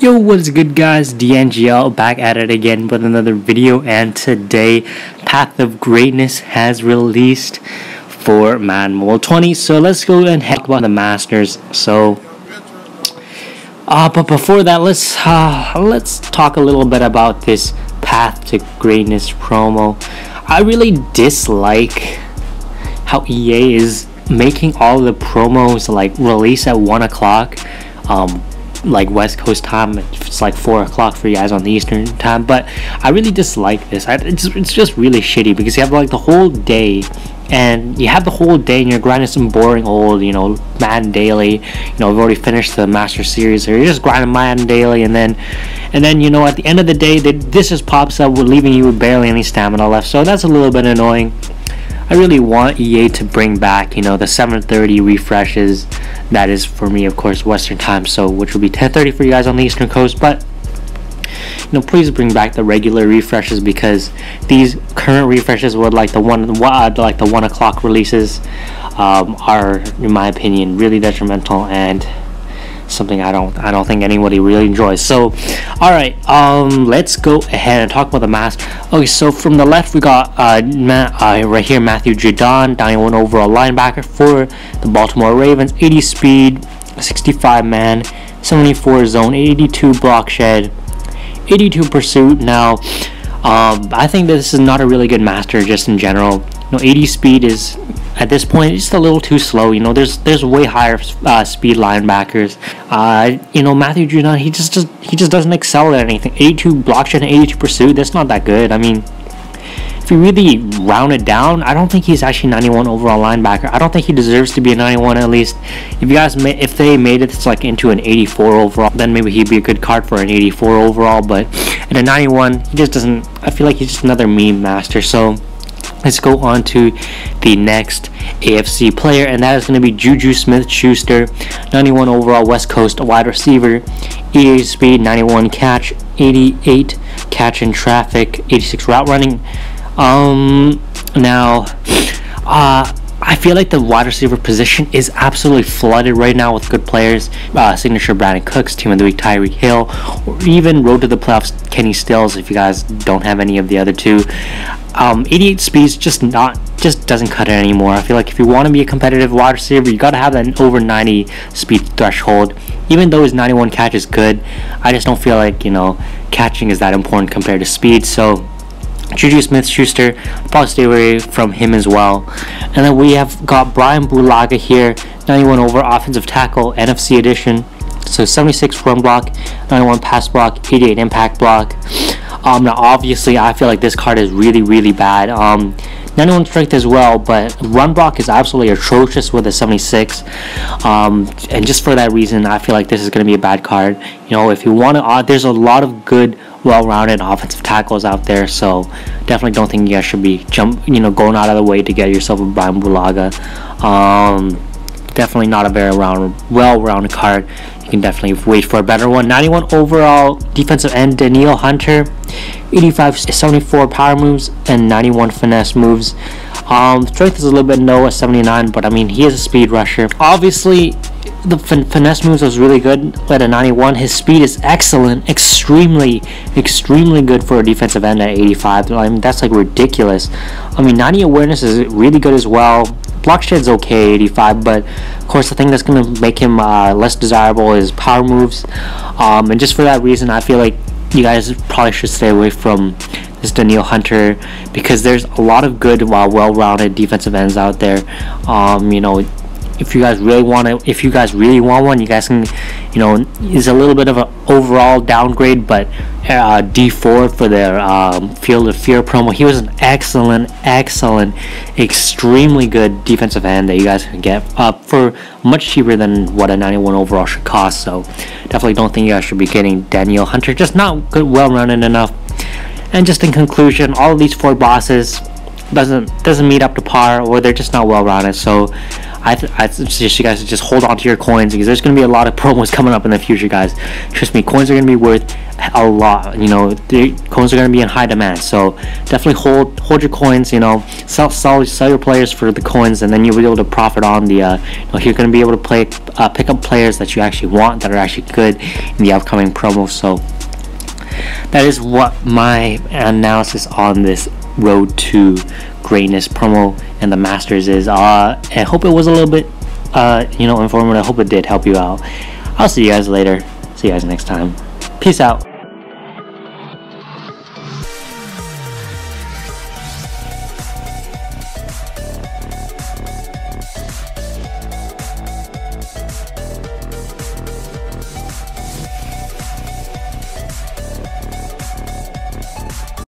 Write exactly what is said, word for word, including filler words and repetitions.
Yo, what's good guys, D N G L back at it again with another video, and today Path of Greatness has released for Madden Mobile twenty. So let's go and talk about the Masters. So uh, but before that, let's uh, let's talk a little bit about this Path to Greatness promo. I really dislike how E A is making all the promos like release at one o'clock. Um, like West Coast time. It's like four o'clock for you guys on the Eastern time, but I really dislike this. I, it's, it's just really shitty because you have like the whole day, and you have the whole day and you're grinding some boring old, you know, Madden Daily. You know, we've already finished the Master Series, or you're just grinding Madden Daily, and then and then you know, at the end of the day, they, this just pops up with leaving you with barely any stamina left. So that's a little bit annoying. I really want E A to bring back, you know, the seven thirty refreshes. That is, for me, of course, Western time, so which will be ten thirty for you guys on the Eastern Coast. But you know, please bring back the regular refreshes, because these current refreshes with like the one, like the one o'clock releases, um, are, in my opinion, really detrimental and something I don't I don't think anybody really enjoys. So alright, um let's go ahead and talk about the mask. Okay, so from the left we got uh, Ma uh right here, Matthew Judon, ninety-one overall linebacker for the Baltimore Ravens, eighty speed, sixty-five man, seventy-four zone, eighty-two block shed, eighty-two pursuit. Now um I think this is not a really good master just in general. You know, eighty speed is, at this point, just a little too slow. You know, there's there's way higher uh, speed linebackers. Uh, you know, Matthew Judon, he just, just he just doesn't excel at anything. eighty-two block shed and eighty-two pursuit. That's not that good. I mean, if you really round it down, I don't think he's actually ninety-one overall linebacker. I don't think he deserves to be a ninety-one at least. If you guys, ma if they made it it's like into an eighty-four overall, then maybe he'd be a good card for an eighty-four overall. But at a ninety-one, he just doesn't. I feel like he's just another meme master. So let's go on to the next A F C player, and that is going to be Juju Smith-Schuster, ninety-one overall West Coast wide receiver, eighty-eight speed, ninety-one catch, eighty-eight catch in traffic, eighty-six route running. Um, now, uh, I feel like the wide receiver position is absolutely flooded right now with good players. Uh, signature Brandon Cooks, team of the week Tyreek Hill, or even road to the playoffs Kenny Stills if you guys don't have any of the other two. Um, eighty-eight speeds just not just doesn't cut it anymore. I feel like if you want to be a competitive wide receiver, you got to have that over ninety speed threshold. Even though his ninety-one catch is good, I just don't feel like, you know, catching is that important compared to speed. So Juju Smith-Schuster, I'll probably stay away from him as well. And then we have got Brian Bulaga here, ninety-one over offensive tackle, N F C edition. So seventy-six run block, ninety-one pass block, eighty-eight impact block. Um, now obviously I feel like this card is really really bad. Um, ninety-one strength as well, but run block is absolutely atrocious with a seventy-six. Um, and just for that reason, I feel like this is going to be a bad card. You know, if you want to, uh, there's a lot of good, well-rounded offensive tackles out there, so definitely don't think you guys should be jump, you know, going out of the way to get yourself a Brian Bulaga. Um, definitely not a very round, well-rounded card. You can definitely wait for a better one. ninety-one overall defensive end, Danielle Hunter, eighty-five seventy-four power moves and ninety-one finesse moves. Um, strength is a little bit low at seventy-nine, but I mean, he is a speed rusher. Obviously, the fin finesse moves was really good at a ninety-one. His speed is excellent, extremely, extremely good for a defensive end at eighty-five. I mean, that's like ridiculous. I mean, ninety awareness is really good as well. Block shed's okay, eighty-five, but of course the thing that's going to make him uh, less desirable is power moves. Um, and just for that reason, I feel like you guys probably should stay away from this Danielle Hunter, because there's a lot of good, uh, well-rounded defensive ends out there. Um, you know, if you guys really want to, if you guys really want one, you guys can, you know, is a little bit of an overall downgrade, but uh, D four for their um, Field of Fear promo. He was an excellent, excellent, extremely good defensive end that you guys can get uh, for much cheaper than what a ninety-one overall should cost. So definitely don't think you guys should be getting Danielle Hunter. Just not good, well-rounded enough. And just in conclusion, all of these four bosses doesn't doesn't meet up to par, or they're just not well-rounded. So I, th I suggest you guys just hold on to your coins, because there's going to be a lot of promos coming up in the future, guys. Trust me, coins are going to be worth a lot. You know, the coins are going to be in high demand, so definitely hold hold your coins. You know, sell sell sell your players for the coins, and then you'll be able to profit on the. Uh, you know, you're going to be able to play uh, pick up players that you actually want, that are actually good in the upcoming promo. So that is what my analysis on this Road to Greatness promo and the Masters is. Uh, I hope it was a little bit, uh, you know, informative. I hope it did help you out. I'll see you guys later. See you guys next time. Peace out.